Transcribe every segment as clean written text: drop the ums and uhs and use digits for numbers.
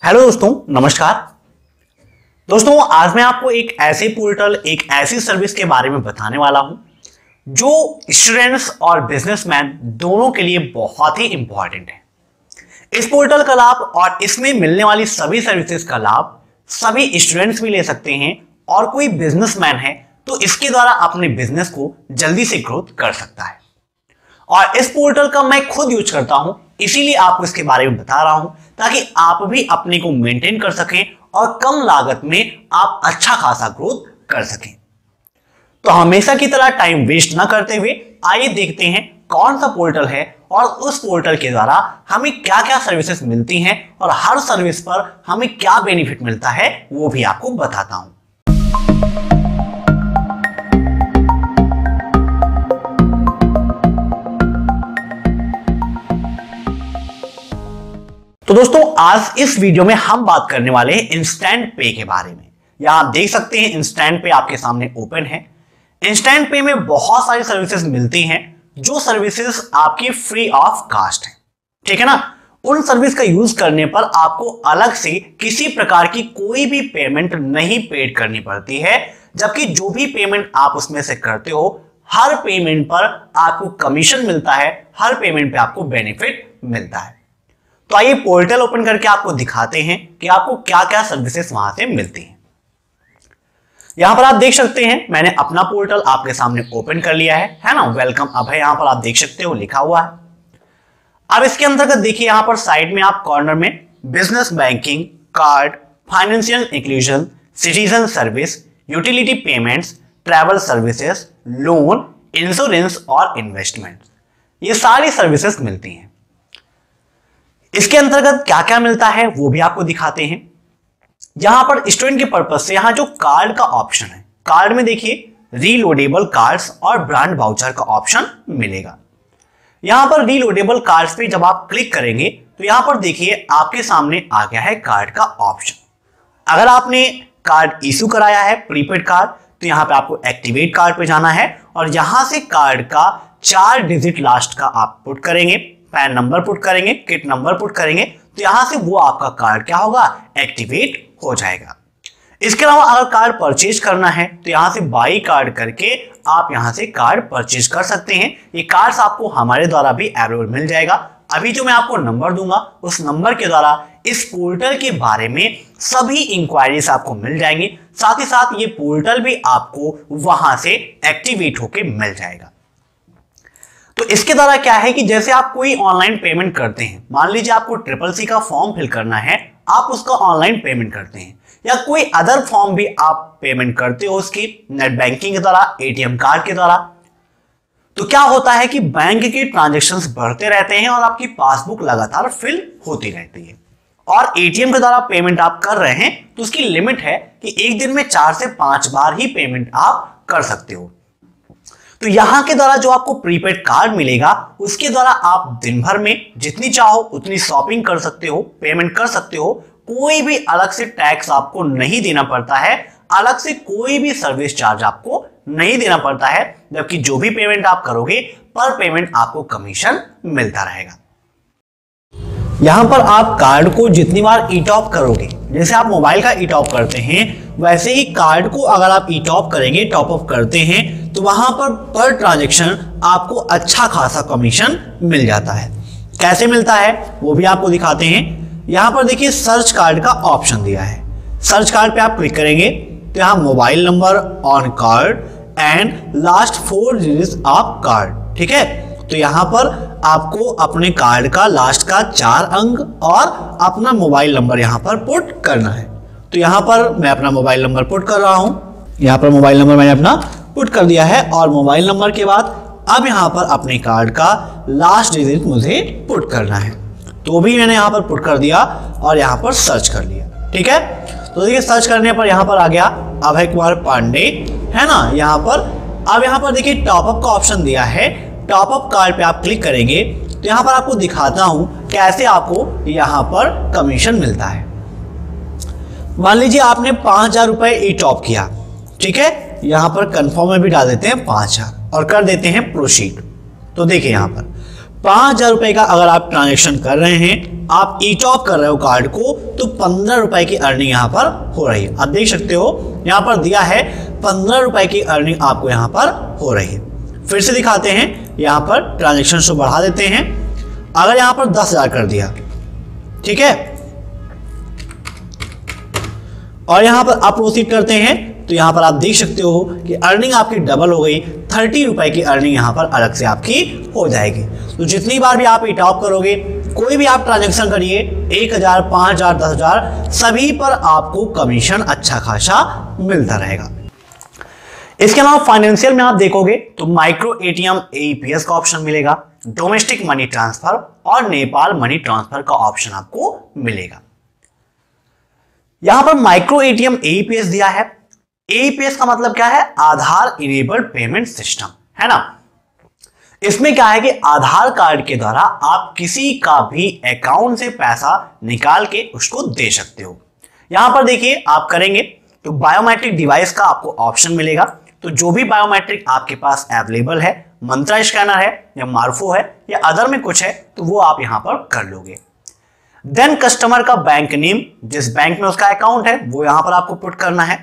Hello दोस्तों, नमस्कार। दोस्तों, आज मैं आपको एक ऐसे पोर्टल, एक ऐसी सर्विस के बारे में बताने वाला हूं जो स्टूडेंट्स और बिजनेसमैन दोनों के लिए बहुत ही इंपॉर्टेंट है। इस पोर्टल का लाभ और इसमें मिलने वाली सभी सर्विसेज का लाभ सभी स्टूडेंट्स भी ले सकते हैं और कोई बिजनेसमैन है तो इसके द्वारा अपने बिजनेस को जल्दी से ग्रोथ कर सकता है। और इस पोर्टल का मैं खुद यूज करता हूं, इसीलिए आपको इसके बारे में बता रहा हूं ताकि आप भी अपने को मेंटेन कर सकें और कम लागत में आप अच्छा खासा ग्रोथ कर सकें। तो हमेशा की तरह टाइम वेस्ट ना करते हुए आइए देखते हैं कौन सा पोर्टल है और उस पोर्टल के द्वारा हमें क्या क्या सर्विसेज मिलती हैं और हर सर्विस पर हमें क्या बेनिफिट मिलता है वो भी आपको बताता हूं। तो दोस्तों, आज इस वीडियो में हम बात करने वाले हैं इंस्टेंट पे के बारे में। यहां आप देख सकते हैं इंस्टेंट पे आपके सामने ओपन है। इंस्टेंट पे में बहुत सारी सर्विसेज मिलती हैं जो सर्विसेज आपकी फ्री ऑफ कास्ट है, ठीक है ना। उन सर्विस का यूज करने पर आपको अलग से किसी प्रकार की कोई भी पेमेंट नहीं पेड करनी पड़ती है, जबकि जो भी पेमेंट आप उसमें से करते हो हर पेमेंट पर आपको कमीशन मिलता है, हर पेमेंट पे आपको बेनिफिट मिलता है। तो आइए पोर्टल ओपन करके आपको दिखाते हैं कि आपको क्या क्या सर्विसेज वहां से मिलती हैं। यहां पर आप देख सकते हैं मैंने अपना पोर्टल आपके सामने ओपन कर लिया है ना। वेलकम अब है, यहां पर आप देख सकते हो लिखा हुआ है। अब इसके अंतर्गत देखिए यहां पर साइड में आप कॉर्नर में business banking, card, financial inclusion, citizen service, utility payments, travel services, loan, insurance और इन्वेस्टमेंट, ये सारी सर्विसेज मिलती हैं। इसके अंतर्गत क्या क्या मिलता है वो भी आपको दिखाते हैं। यहां पर स्टूडेंट के पर्पज से यहां जो कार्ड का ऑप्शन है, कार्ड में देखिए रीलोडेबल कार्ड्स और ब्रांड वाउचर का ऑप्शन मिलेगा। यहां पर रीलोडेबल कार्ड्स पे जब आप क्लिक करेंगे तो यहां पर देखिए आपके सामने आ गया है कार्ड का ऑप्शन। अगर आपने कार्ड इशू कराया है प्रीपेड कार्ड तो यहां पे आपको एक्टिवेट कार्ड पे जाना है और यहां से कार्ड का 4 डिजिट लास्ट का आप पुट करेंगे, पैन नंबर पुट करेंगे, किट नंबर पुट करेंगे तो यहां से वो आपका कार्ड क्या होगा, एक्टिवेट हो जाएगा। इसके अलावा अगर कार्ड परचेज करना है तो यहां से बाई कार्ड करके आप यहां से कार्ड परचेज कर सकते हैं। ये कार्ड्स आपको हमारे द्वारा भी अवेलेबल मिल जाएगा। अभी जो मैं आपको नंबर दूंगा उस नंबर के द्वारा इस पोर्टल के बारे में सभी इंक्वायरीज आपको मिल जाएंगी। साथ ही साथ ये पोर्टल भी आपको वहां से एक्टिवेट होके मिल जाएगा। तो इसके द्वारा क्या है कि जैसे आप कोई ऑनलाइन पेमेंट करते हैं, मान लीजिए आपको CCC का फॉर्म फिल करना है, आप उसका ऑनलाइन पेमेंट करते हैं या कोई अदर फॉर्म भी आप पेमेंट करते हो उसकी नेट बैंकिंग के द्वारा, ATM कार्ड के द्वारा, तो क्या होता है कि बैंक के ट्रांजैक्शंस बढ़ते रहते हैं और आपकी पासबुक लगातार फिल होती रहती है। और ATM के द्वारा पेमेंट आप कर रहे हैं तो उसकी लिमिट है कि एक दिन में 4 से 5 बार ही पेमेंट आप कर सकते हो। तो यहां के द्वारा जो आपको प्रीपेड कार्ड मिलेगा उसके द्वारा आप दिन भर में जितनी चाहो उतनी शॉपिंग कर सकते हो, पेमेंट कर सकते हो। कोई भी अलग से टैक्स आपको नहीं देना पड़ता है, अलग से कोई भी सर्विस चार्ज आपको नहीं देना पड़ता है, जबकि जो भी पेमेंट आप करोगे पर पेमेंट आपको कमीशन मिलता रहेगा। यहां पर आप कार्ड को जितनी बार ई-टॉप करोगे, जैसे आप मोबाइल का ई-टॉप करते हैं वैसे ही कार्ड को अगर आप ई-टॉप करेंगे, टॉप अप करते हैं तो वहां पर ट्रांजैक्शन आपको अच्छा खासा कमीशन मिल जाता है। कैसे मिलता है वो भी आपको दिखाते हैं। यहां पर देखिए सर्च कार्ड का ऑप्शन दिया है। सर्च कार्ड पे आप क्लिक करेंगे तो यहां mobile number on card and last 4 digits of card, ठीक है। तो यहां पर आपको अपने कार्ड का लास्ट का 4 अंक और अपना मोबाइल नंबर यहां पर पुट करना है। तो यहां पर मैं अपना मोबाइल नंबर पुट कर रहा हूं। यहां पर मोबाइल नंबर मैंने अपना पुट कर दिया है और मोबाइल नंबर के बाद अब यहां पर अपने कार्ड का लास्ट डिजिट मुझे पुट करना है, तो भी मैंने यहां पर पुट कर दिया और यहां पर सर्च कर लिया, ठीक है। तो देखिए सर्च करने पर यहां पर आ गया अभय कुमार पांडे, है ना। यहां पर अब यहां पर देखिए टॉपअप का ऑप्शन दिया है। टॉपअप कार्ड पे आप क्लिक करेंगे तो यहां पर आपको दिखाता हूं कैसे आपको यहां पर कमीशन मिलता है। मान लीजिए आपने 5000 रुपए ई-टॉप किया, ठीक है। यहां पर कंफर्म में भी डाल देते हैं 5000 और कर देते हैं प्रोसीड। तो देखिए यहां पर 5,000 रुपए का अगर आप ट्रांजेक्शन कर रहे हैं, आप ई टॉप कर रहे हो कार्ड को, तो 15 रुपए की अर्निंग यहां पर हो रही है। आप देख सकते हो यहां पर दिया है 15 रुपए की अर्निंग आपको यहां पर हो रही है। फिर से दिखाते हैं, यहां पर ट्रांजेक्शन को बढ़ा देते हैं। अगर यहां पर 10,000 कर दिया, ठीक है, और यहां पर आप प्रोसीड करते हैं, तो यहां पर आप देख सकते हो कि अर्निंग आपकी डबल हो गई। 30 रुपए की अर्निंग यहां पर अलग से आपकी हो जाएगी। तो जितनी बार भी आप ई टॉप करोगे, कोई भी आप ट्रांजैक्शन करिए, 1,000, 5,000, 10,000, सभी पर आपको कमीशन अच्छा खासा मिलता रहेगा। इसके अलावा फाइनेंशियल में आप देखोगे तो माइक्रो एटीएम एईपीएस का ऑप्शन मिलेगा, डोमेस्टिक मनी ट्रांसफर और नेपाल मनी ट्रांसफर का ऑप्शन आपको मिलेगा। यहां पर माइक्रो एटीएम एईपीएस दिया है। एईपीएस का मतलब क्या है? आधार इनेबल्ड पेमेंट सिस्टम, है ना। इसमें क्या है कि आधार कार्ड के द्वारा आप किसी का भी अकाउंट से पैसा निकाल के उसको दे सकते हो। यहां पर देखिए, आप करेंगे तो बायोमेट्रिक डिवाइस का आपको ऑप्शन मिलेगा। तो जो भी बायोमेट्रिक आपके पास अवेलेबल है, मंत्रा स्कैनर है या मार्फो है या अदर में कुछ है, तो वो आप यहां पर कर लोगे। देन कस्टमर का बैंक नेम, जिस बैंक में उसका अकाउंट है वो यहां पर आपको पुट करना है।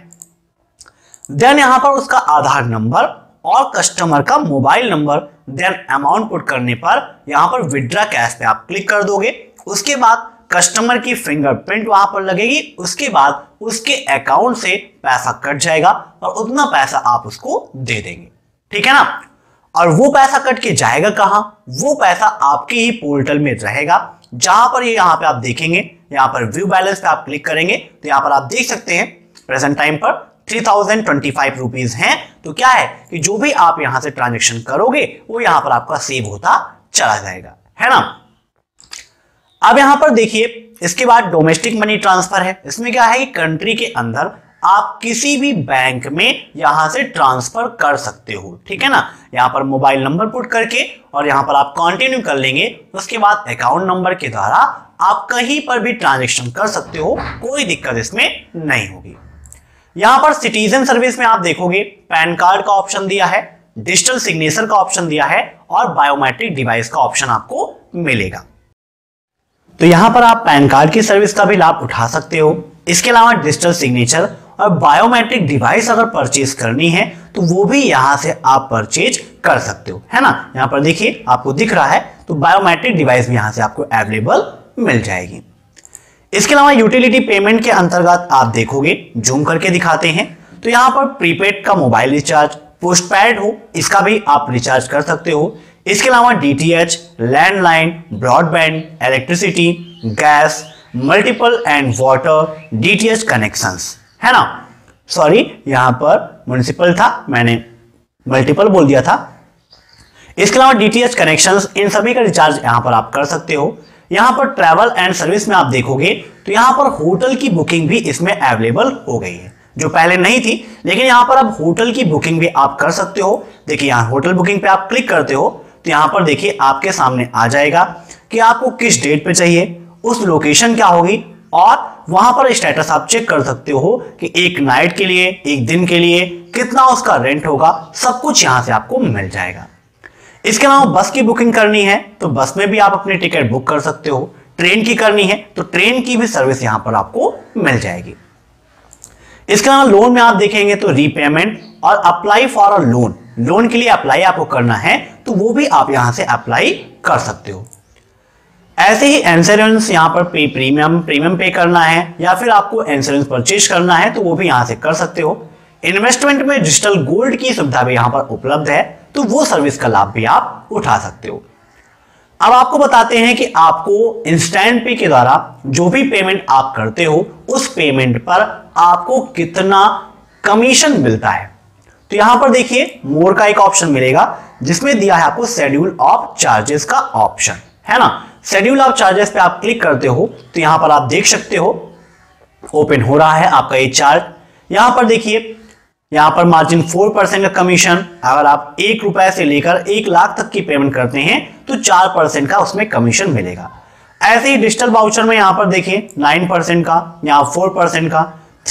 देन यहां पर उसका आधार नंबर और कस्टमर का mobile number. Then amount put करने पर यहां पर विड्रॉ कैश पे आप क्लिक कर दोगे। उसके बाद कस्टमर की फिंगरप्रिंट वहां पर लगेगी। उसके बाद उसके अकाउंट से पैसा कट जाएगा और उतना पैसा आप उसको दे देंगे, ठीक है ना। और वो पैसा कट के जाएगा कहां? वो पैसा आपके ही पोर्टल में रहेगा, जहां पर ये यहां पे आप देखेंगे, यहां पर व्यू बैलेंस पे आप क्लिक करेंगे तो यहां पर आप देख सकते हैं प्रेजेंट टाइम पर 3025 रुपीज हैं। तो क्या है कि जो भी आप यहां से ट्रांजेक्शन करोगे वो यहां पर आपका सेव होता चला जाएगा, है ना। अब यहां पर देखिए, इसके बाद डोमेस्टिक मनी ट्रांसफर है। इसमें क्या है कि कंट्री के अंदर आप किसी भी बैंक में यहां से ट्रांसफर कर सकते हो, ठीक है ना। यहां पर मोबाइल नंबर पुट करके और यहां पर आप कंटिन्यू कर लेंगे। उसके बाद अकाउंट नंबर के द्वारा आप कहीं पर भी ट्रांजेक्शन कर सकते हो, कोई दिक्कत इसमें नहीं होगी। यहां पर सिटीजन सर्विस में आप देखोगे पैन कार्ड का ऑप्शन दिया है, डिजिटल सिग्नेचर का ऑप्शन दिया है और बायोमेट्रिक डिवाइस का ऑप्शन आपको मिलेगा। तो यहां पर आप पैन कार्ड की सर्विस का भी लाभ उठा सकते हो। इसके अलावा डिजिटल सिग्नेचर और बायोमेट्रिक डिवाइस अगर परचेज करनी है तो वो भी यहां से आप परचेज कर सकते हो, है ना। यहां पर देखिए आपको दिख रहा है, तो बायोमेट्रिक डिवाइस भी यहां से आपको अवेलेबल मिल जाएगी। इसके अलावा यूटिलिटी पेमेंट के अंतर्गत आप देखोगे, जूम करके दिखाते हैं, तो यहां पर प्रीपेड का मोबाइल रिचार्ज, पोस्टपेड हो इसका भी आप रिचार्ज कर सकते हो। इसके अलावा DTH, landline, broadband, electricity, gas, multiple and water, DTH connections, है ना। सॉरी, यहां पर म्युनिसिपल था, मैंने मल्टीपल बोल दिया था। इसके अलावा डीटीएच कनेक्शंस, इन सभी का रिचार्ज यहां पर आप कर सकते हो। यहां पर ट्रैवल एंड सर्विस में आप देखोगे तो यहां पर होटल की बुकिंग भी इसमें अवेलेबल हो गई है, जो पहले नहीं थी, लेकिन यहां पर अब होटल की बुकिंग भी आप कर सकते हो। देखिए यहां होटल बुकिंग पे आप क्लिक करते हो तो यहां पर देखिए आपके सामने आ जाएगा कि आपको किस डेट पे चाहिए, उस लोकेशन क्या होगी, और वहां पर स्टेटस आप चेक कर सकते हो कि एक नाइट के लिए, एक दिन के लिए कितना उसका रेंट होगा, सब कुछ यहां से आपको मिल जाएगा। इसके अलावा बस की बुकिंग करनी है तो बस में भी आप अपनी टिकट बुक कर सकते हो। ट्रेन की करनी है तो ट्रेन की भी सर्विस यहां पर आपको मिल जाएगी। इसके अलावा लोन में आप देखेंगे तो रीपेमेंट और apply for a loan, loan के लिए अप्लाई आपको करना है तो वो भी आप यहां से अप्लाई कर सकते हो। ऐसे ही इंश्योरेंस यहां पर प्रीमियम पे करना है या फिर आपको इंश्योरेंस परचेज करना है तो वो भी यहां से कर सकते हो। इन्वेस्टमेंट में डिजिटल गोल्ड की सुविधा भी यहां पर उपलब्ध है, तो वो सर्विस का लाभ भी आप उठा सकते हो। अब आपको बताते हैं कि आपको इंस्टेंट पे के द्वारा जो भी पेमेंट आप करते हो उस पेमेंट पर आपको कितना कमीशन मिलता है। तो यहां पर देखिए मोर का एक ऑप्शन मिलेगा जिसमें दिया है आपको शेड्यूल ऑफ चार्जेस का ऑप्शन, है ना। शेड्यूल ऑफ चार्जेस पे आप क्लिक करते हो तो यहां पर आप देख सकते हो ओपन हो रहा है आपका ये चार्ट। यहां पर देखिए, यहां पर मार्जिन 4% का कमीशन, अगर आप 1 रुपए से लेकर 1 लाख तक की पेमेंट करते हैं तो 4% का उसमें कमीशन मिलेगा। ऐसे ही डिजिटल वाउचर में यहां पर देखिए 9% का, यहां 4% का,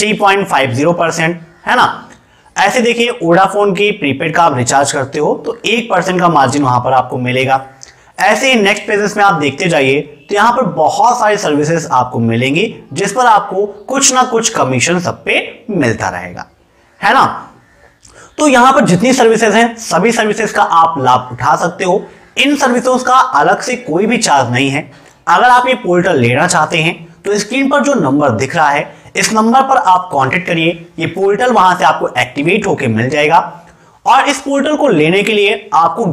3.50%, है ना। ऐसे देखिए वोडाफोन की प्रीपेड का आप रिचार्ज करते हो तो 1% का मार्जिन वहां पर आपको मिलेगा। ऐसे ही नेक्स्ट पेजेस में आप देखते जाइए तो यहाँ पर बहुत सारी सर्विसेज आपको मिलेंगी जिस पर आपको कुछ ना कुछ कमीशन सब पे मिलता रहेगा, है ना। तो यहाँ पर जितनी सर्विसेज हैं सभी सर्विसेज का आप लाभ उठा सकते हो। इन सर्विसेज का अलग से कोई भी चार्ज नहीं है। अगर आप ये पोर्टल लेना चाहते हैं तो स्क्रीन पर जो नंबर दिख रहा है इस नंबर पर आप कांटेक्ट करिए। ये पोर्टल वहां से आपको एक्टिवेट होकर मिल जाएगा और इस पोर्टल को लेने के लिए आपको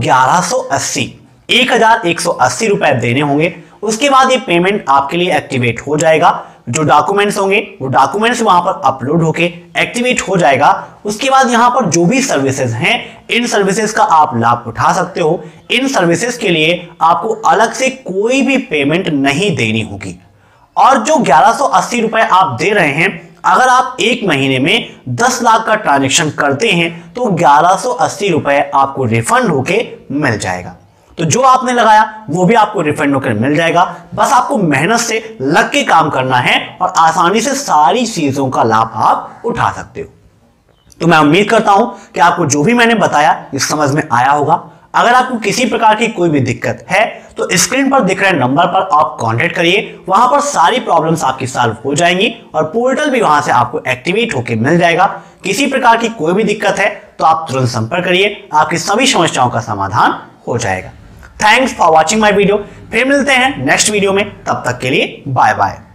1180 रुपए देने होंगे। उसके बाद ये पेमेंट आपके लिए एक्टिवेट हो जाएगा। जो डॉक्यूमेंट्स होंगे वो डॉक्यूमेंट्स वहां पर अपलोड होके एक्टिवेट हो जाएगा। उसके बाद यहाँ पर जो भी सर्विसेज हैं इन सर्विसेज का आप लाभ उठा सकते हो। इन सर्विसेज के लिए आपको अलग से कोई भी पेमेंट नहीं देनी होगी। और जो 1180 रुपए आप दे रहे हैं, अगर आप एक महीने में 10 लाख का ट्रांजैक्शन करते हैं तो 1180 रुपए आपको रिफंड होके मिल जाएगा। तो जो आपने लगाया वो भी आपको रिफंड होकर मिल जाएगा। बस आपको मेहनत से लग के काम करना है और आसानी से सारी चीजों का लाभ आप उठा सकते हो। तो मैं उम्मीद करता हूं कि आपको जो भी मैंने बताया ये समझ में आया होगा। अगर आपको किसी प्रकार की कोई भी दिक्कत है तो स्क्रीन पर दिख रहे नंबर पर आप कांटेक्ट करिए। वहां पर सारी प्रॉब्लम्स आपकी सॉल्व हो जाएंगी और पोर्टल भी वहां से आपको एक्टिवेट होकर मिल जाएगा। किसी प्रकार की कोई भी दिक्कत है तो आप तुरंत संपर्क करिए, आपकी सभी समस्याओं का समाधान हो जाएगा। Thanks for watching my video. फिर मिलते हैं नेक्स्ट वीडियो में, तब तक के लिए बाय बाय।